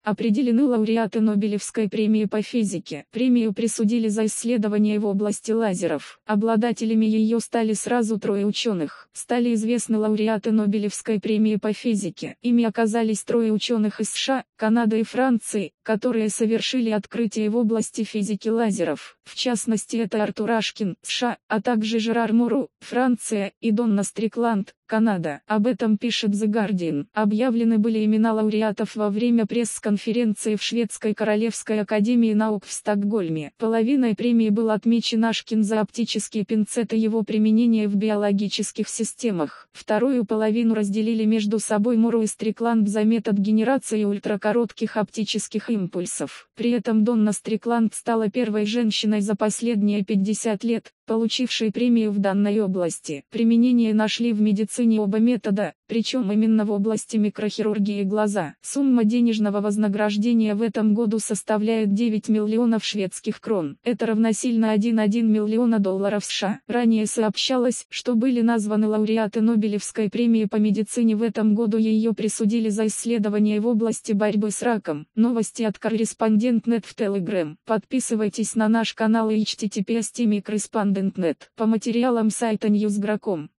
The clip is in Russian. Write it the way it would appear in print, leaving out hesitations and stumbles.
Определены лауреаты Нобелевской премии по физике. Премию присудили за исследования в области лазеров. Обладателями ее стали сразу трое ученых. Стали известны лауреаты Нобелевской премии по физике. Ими оказались трое ученых из США, Канады и Франции, которые совершили открытие в области физики лазеров. В частности, это Артур Ашкин, США, а также Жерар Муру, Франция, и Донна Стрикланд, Канада. Об этом пишет The Guardian. Объявлены были имена лауреатов во время пресс-конференции в Шведской Королевской академии наук в Стокгольме. Половиной премии был отмечен Ашкин за оптические пинцеты и его применение в биологических системах. Вторую половину разделили между собой Муру и Стрикланд за метод генерации ультракоротких оптических импульсов. При этом Донна Стрикланд стала первой женщиной за последние 50 лет, получившей премию в данной области. Применение нашли в медицине оба метода, причем именно в области микрохирургии глаза. Сумма денежного вознаграждения в этом году составляет 9 миллионов шведских крон. Это равносильно 1,1 миллиона долларов США. Ранее сообщалось, что были названы лауреаты Нобелевской премии по медицине в этом году, ее присудили за исследования в области борьбы с раком. Новости от Корреспондент.нет в Telegram. Подписывайтесь на наш канал и https://correspondent.net. По материалам сайта Newsgro.com.